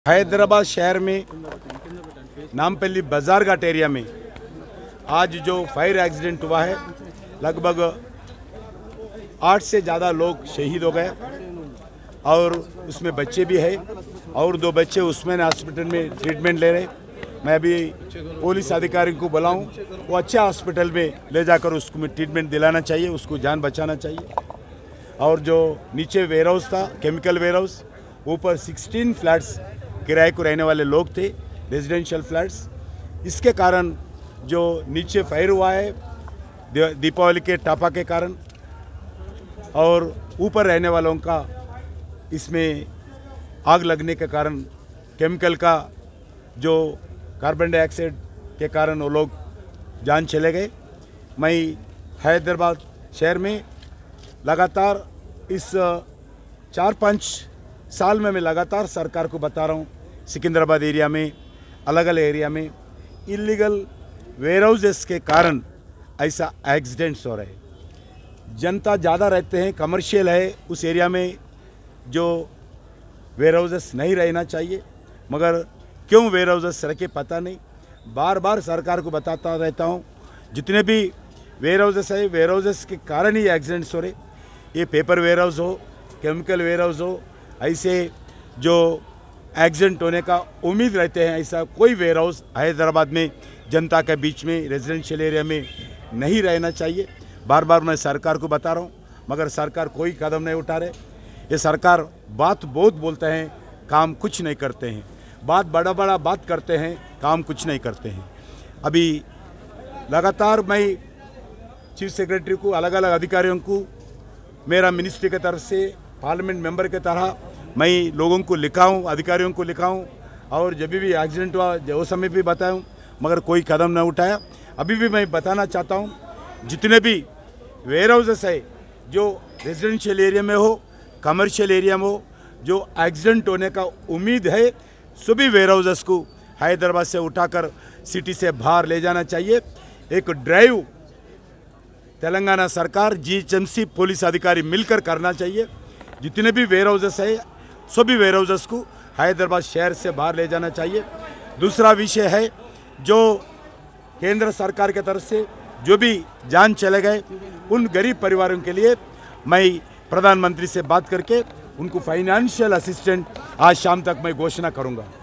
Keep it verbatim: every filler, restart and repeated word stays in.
हैदराबाद शहर में नामपल्ली बाजार घाट एरिया में आज जो फायर एक्सीडेंट हुआ है, लगभग आठ से ज़्यादा लोग शहीद हो गए और उसमें बच्चे भी हैं और दो बच्चे उसमें हॉस्पिटल में ट्रीटमेंट ले रहे। मैं अभी पुलिस अधिकारी को बुलाऊं, वो अच्छे हॉस्पिटल में ले जाकर उसको ट्रीटमेंट दिलाना चाहिए, उसको जान बचाना चाहिए। और जो नीचे वेयर हाउस था, केमिकल वेयर हाउस, ऊपर सोलह फ्लैट्स किराए को रहने वाले लोग थे, रेजिडेंशियल फ्लैट्स। इसके कारण जो नीचे फायर हुआ है दीपावली के टापा के कारण, और ऊपर रहने वालों का इसमें आग लगने के कारण केमिकल का जो कार्बन डाइऑक्साइड के कारण वो लोग जान चले गए। मैं हैदराबाद शहर में लगातार इस चार पाँच साल में मैं लगातार सरकार को बता रहा हूँ, सिकंदराबाद एरिया में, अलग अलग एरिया में इलीगल वेयर हाउसेस के कारण ऐसा एक्सीडेंट्स हो रहे हैं। जनता ज़्यादा रहते हैं, कमर्शियल है, उस एरिया में जो वेयर हाउसेस नहीं रहना चाहिए, मगर क्यों वेयर हाउसेस रखे पता नहीं। बार बार सरकार को बताता रहता हूँ, जितने भी वेयर हाउसेस है, वेयर हाउसेस के कारण ही एक्सीडेंट्स हो रहे। ये पेपर वेयर हाउस हो, केमिकल वेयर हाउस हो, ऐसे जो एक्सीडेंट होने का उम्मीद रहते हैं, ऐसा कोई वेयर हाउस हैदराबाद में जनता के बीच में रेजिडेंशियल एरिया में नहीं रहना चाहिए। बार बार मैं सरकार को बता रहा हूँ, मगर सरकार कोई कदम नहीं उठा रहे। ये सरकार बात बहुत बोलते हैं, काम कुछ नहीं करते हैं, बात बड़ा बड़ा बात करते हैं, काम कुछ नहीं करते हैं। अभी लगातार मैं चीफ सेक्रेटरी को, अलग अलग अधिकारियों को, मेरा मिनिस्ट्री की तरफ से पार्लियामेंट मेंबर की तरह मैं लोगों को लिखा हूँ, अधिकारियों को लिखा हूँ, और जब भी एक्सीडेंट हुआ वो समय भी बताऊँ, मगर कोई कदम न उठाया। अभी भी मैं बताना चाहता हूँ, जितने भी वेयर हाउसेस है जो रेजिडेंशियल एरिया में हो, कमर्शियल एरिया में हो, जो एक्सीडेंट होने का उम्मीद है, सभी वेयर हाउसेस को हैदराबाद से उठाकर सिटी से बाहर ले जाना चाहिए। एक ड्राइव तेलंगाना सरकार, जीएचएमसी, पुलिस अधिकारी मिलकर करना चाहिए। जितने भी वेयर हाउसेस है, सभी वेयर हाउसेस को हैदराबाद शहर से बाहर ले जाना चाहिए। दूसरा विषय है, जो केंद्र सरकार की तरफ से जो भी जान चले गए, उन गरीब परिवारों के लिए मैं प्रधानमंत्री से बात करके उनको फाइनेंशियल असिस्टेंट आज शाम तक मैं घोषणा करूंगा।